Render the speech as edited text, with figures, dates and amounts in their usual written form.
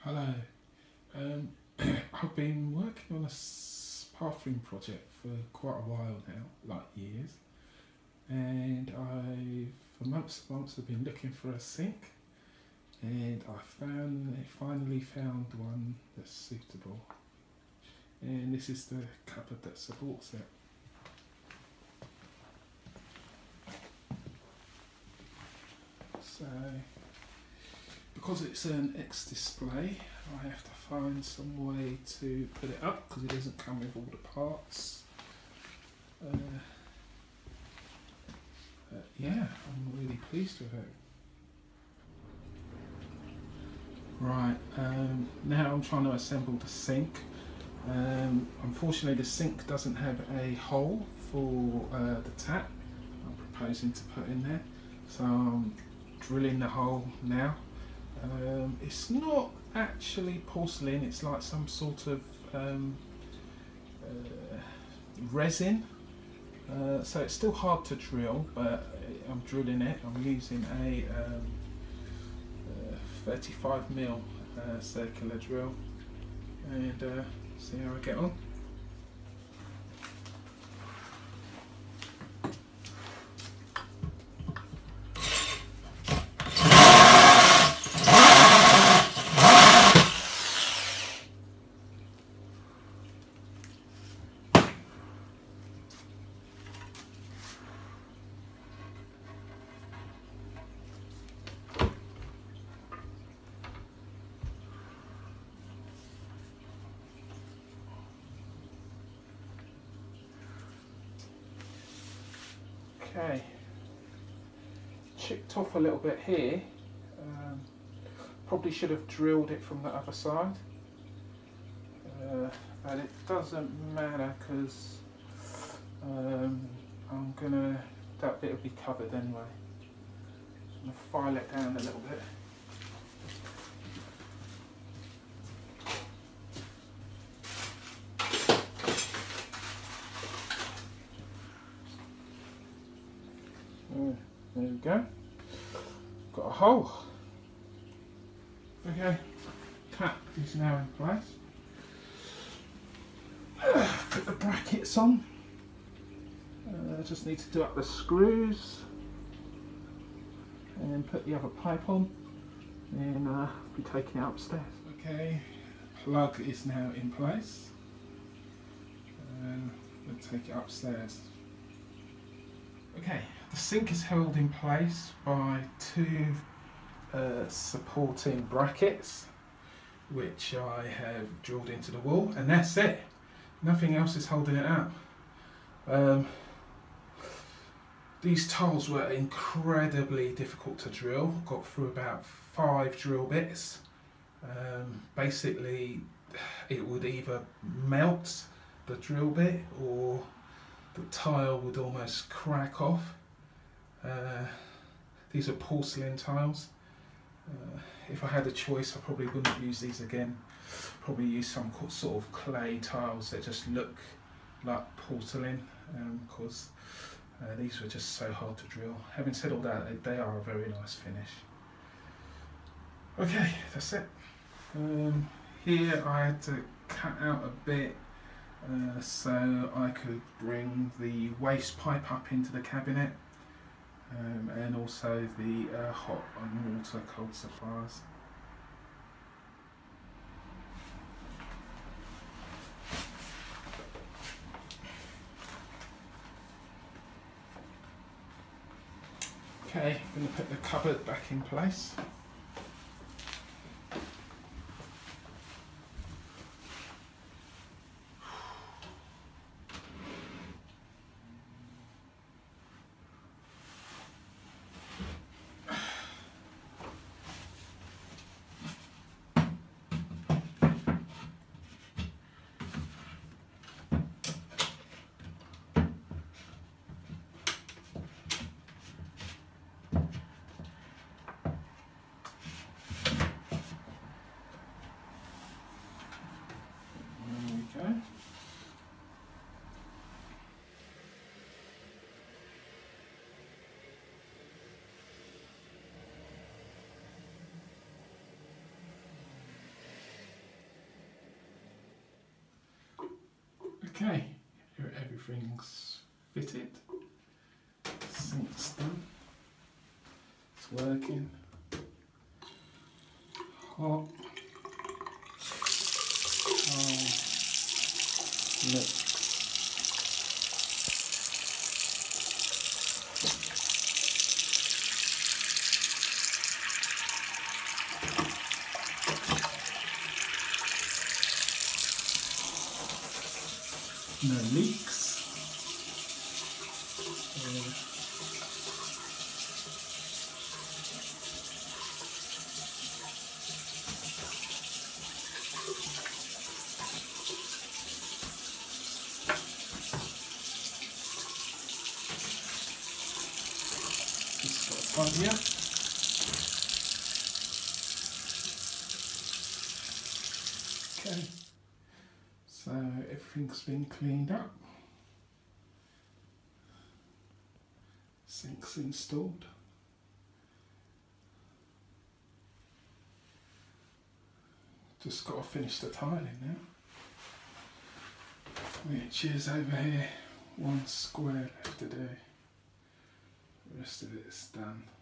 Hello. Um, I've been working on a bathroom project for quite a while now, like years, and for months and months, I've been looking for a sink, and finally found one that's suitable. And this is the cupboard that supports it. So, because it's an X display, I have to find some way to put it up because it doesn't come with all the parts. Yeah, I'm really pleased with it. Right, now I'm trying to assemble the sink. Unfortunately the sink doesn't have a hole for the tap I'm proposing to put in there, so I'm drilling the hole now. It's not actually porcelain, it's like some sort of resin, so it's still hard to drill, but I'm drilling it. I'm using a 35mm circular drill, and see how I get on. Okay, chipped off a little bit here. Probably should have drilled it from the other side, but it doesn't matter because that bit will be covered anyway. I'm going to file it down a little bit. There we go. Got a hole. Okay, tap is now in place. Put the brackets on. I just need to do up the screws and put the other pipe on, and be taking it upstairs. Okay, plug is now in place. We'll take it upstairs. Okay, the sink is held in place by two supporting brackets, which I have drilled into the wall, and that's it. Nothing else is holding it up. These tiles were incredibly difficult to drill. Got through about 5 drill bits. Basically, it would either melt the drill bit or the tile would almost crack off. These are porcelain tiles. If I had a choice, I probably wouldn't use these again. Probably use some sort of clay tiles that just look like porcelain, because these were just so hard to drill. Having said all that, they are a very nice finish. Okay, that's it. Here I had to cut out a bit so I could bring the waste pipe up into the cabinet, and also the hot and water cold supplies. Okay, I'm going to put the cupboard back in place. Okay, everything's fitted, sink's done, it's working, hot, look. No leaks. Just got to tidy up. Okay, so everything's been cleaned up. Sink's installed. Just got to finish the tiling now, which is over here, one square left to do. The rest of it's done.